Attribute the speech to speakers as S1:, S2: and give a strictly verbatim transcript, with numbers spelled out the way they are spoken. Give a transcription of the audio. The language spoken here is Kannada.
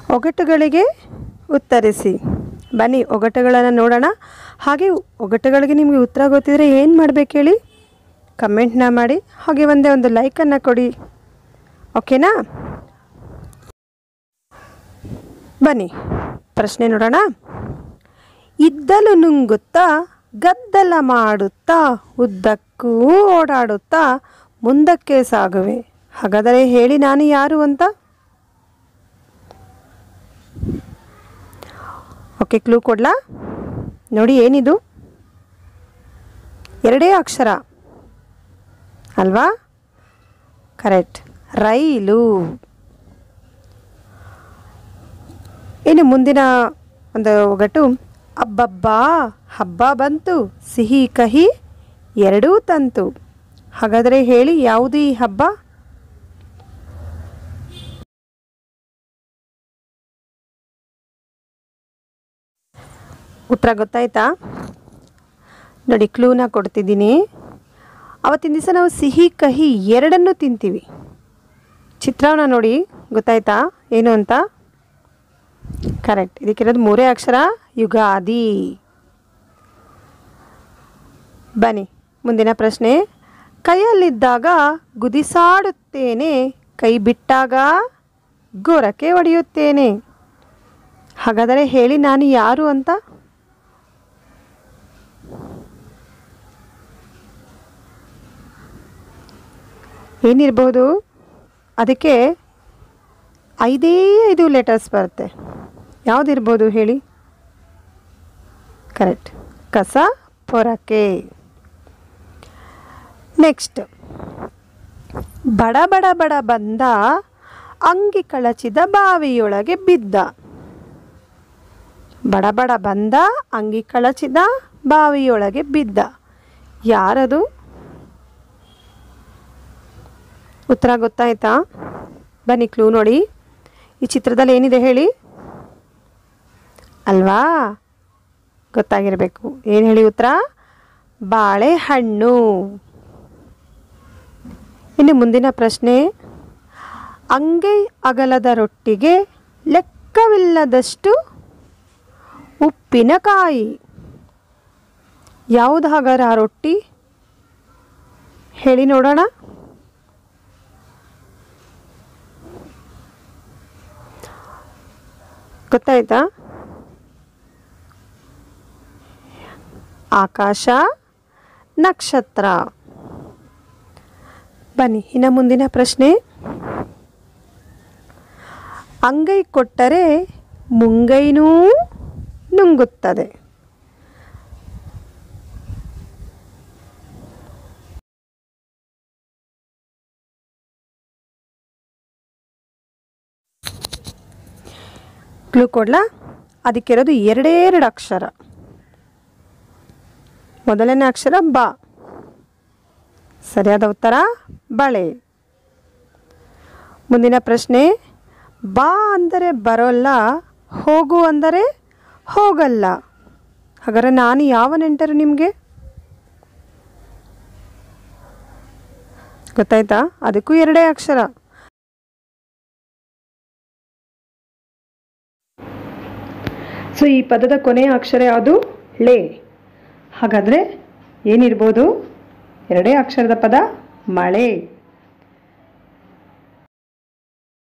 S1: ಒಗಟುಗಳಿಗೆ ಉತ್ತರಿಸಿ. ಬನ್ನಿ ಒಗಟುಗಳನ್ನು ನೋಡೋಣ. ಹಾಗೆ ಒಗಟುಗಳಿಗೆ ನಿಮಗೆ ಉತ್ತರ ಗೊತ್ತಿದ್ರೆ ಏನು ಮಾಡಬೇಕು ಹೇಳಿ, ಕಮೆಂಟ್ನ ಮಾಡಿ, ಹಾಗೆ ಒಂದೇ ಒಂದು ಲೈಕನ್ನು ಕೊಡಿ. ಓಕೆನಾ? ಬನ್ನಿ ಪ್ರಶ್ನೆ ನೋಡೋಣ. ಇದ್ದಲು ನುಂಗುತ್ತಾ ಗದ್ದಲ ಮಾಡುತ್ತಾ ಉದ್ದಕ್ಕೂ ಓಡಾಡುತ್ತಾ ಮುಂದಕ್ಕೆ ಸಾಗುವೆ, ಹಾಗಾದರೆ ಹೇಳಿ ನಾನು ಯಾರು ಅಂತ. ಓಕೆ, ಕ್ಲೂ ಕೊಡ್ಲಾ? ನೋಡಿ ಏನಿದು, ಎರಡೇ ಅಕ್ಷರ ಅಲ್ವಾ? ಕರೆಕ್ಟ್, ರೈಲು. ಇನ್ನು ಮುಂದಿನ ಒಂದು ಒಗಟು. ಅಬ್ಬಬ್ಬಾ ಹಬ್ಬ ಬಂತು, ಸಿಹಿ ಕಹಿ ಎರಡೂ ತಂತು, ಹಾಗಾದರೆ ಹೇಳಿ ಯಾವುದು ಈ ಹಬ್ಬ? ಉತ್ತರ ಗೊತ್ತಾಯ್ತಾ? ನೋಡಿ ಕ್ಲೂನ ಕೊಡ್ತಿದ್ದೀನಿ. ಅವತ್ತಿನ ದಿವಸ ನಾವು ಸಿಹಿ ಕಹಿ ಎರಡನ್ನೂ ತಿಂತೀವಿ. ಚಿತ್ರವನ್ನು ನೋಡಿ ಗೊತ್ತಾಯ್ತಾ ಏನು ಅಂತ? ಕರೆಕ್ಟ್, ಇದಕ್ಕಿರೋದು ಮೂರೇ ಅಕ್ಷರ, ಯುಗಾದಿ. ಬನ್ನಿ ಮುಂದಿನ ಪ್ರಶ್ನೆ. ಕೈಯಲ್ಲಿದ್ದಾಗ ಗುದಿಸಾಡುತ್ತೇನೆ, ಕೈ ಬಿಟ್ಟಾಗ ಗೋರಕ್ಕೆ ಹೊಡೆಯುತ್ತೇನೆ, ಹಾಗಾದರೆ ಹೇಳಿ ನಾನು ಯಾರು ಅಂತ. ಏನಿರ್ಬೋದು? ಅದಕ್ಕೆ ಐದೇ ಐದು ಲೆಟರ್ಸ್ ಬರುತ್ತೆ. ಯಾವುದಿರ್ಬೋದು ಹೇಳಿ? ಕರೆಕ್ಟ್, ಕಸ ಪೊರಕೆ. ನೆಕ್ಸ್ಟ್. ಬಡ ಬಡ ಬಡ ಬಂದ, ಅಂಗಿ ಕಳಚಿದ ಬಾವಿಯೊಳಗೆ ಬಿದ್ದ. ಬಡ ಬಡ ಬಂದ, ಅಂಗಿ ಕಳಚಿದ ಬಾವಿಯೊಳಗೆ ಬಿದ್ದ, ಯಾರದು? ಉತ್ತರ ಗೊತ್ತಾಯ್ತಾ? ಬನ್ನಿ ಕ್ಲೂ ನೋಡಿ. ಈ ಚಿತ್ರದಲ್ಲಿ ಏನಿದೆ ಹೇಳಿ? ಅಲ್ವಾ? ಗೊತ್ತಾಗಿರಬೇಕು. ಏನು ಹೇಳಿ ಉತ್ತರ? ಬಾಳೆಹಣ್ಣು. ಇನ್ನು ಮುಂದಿನ ಪ್ರಶ್ನೆ. ಅಂಗೈ ಅಗಲದ ರೊಟ್ಟಿಗೆ ಲೆಕ್ಕವಿಲ್ಲದಷ್ಟು ಉಪ್ಪಿನಕಾಯಿ, ಯಾವುದು ಹಾಗಾದ್ರೆ ಆ ರೊಟ್ಟಿ? ಹೇಳಿ ನೋಡೋಣ. ಗೊತ್ತಾಯ್ತಾ? ಆಕಾಶ, ನಕ್ಷತ್ರ. ಬನ್ನಿ ಇನ್ನು ಮುಂದಿನ ಪ್ರಶ್ನೆ. ಅಂಗೈ ಕೊಟ್ಟರೆ ಮುಂಗೈನೂ ನುಂಗುತ್ತದೆ, ಕ್ಲೂ ಕೊಡ್ಲಾ? ಅದಕ್ಕಿರೋದು ಎರಡೇ ಎರಡು ಅಕ್ಷರ. ಮೊದಲನೇ ಅಕ್ಷರ ಬ. ಸರಿಯಾದ ಉತ್ತರ ಬಳೆ. ಮುಂದಿನ ಪ್ರಶ್ನೆ. ಬಾ ಅಂದರೆ ಬರೋಲ್ಲ, ಹೋಗು ಅಂದರೆ ಹೋಗಲ್ಲ, ಹಾಗಾದರೆ ನಾನು ಯಾವ ನೆಂಟರು ನಿಮಗೆ? ಗೊತ್ತಾಯ್ತಾ? ಅದಕ್ಕೂ ಎರಡೇ ಅಕ್ಷರ. ಸೊ ಈ ಪದದ ಕೊನೆಯ ಅಕ್ಷರ ಯಾವುದು? ಲೇ. ಹಾಗಾದರೆ ಏನಿರ್ಬೋದು? ಎರಡೇ ಅಕ್ಷರದ ಪದ ಮಳೆ.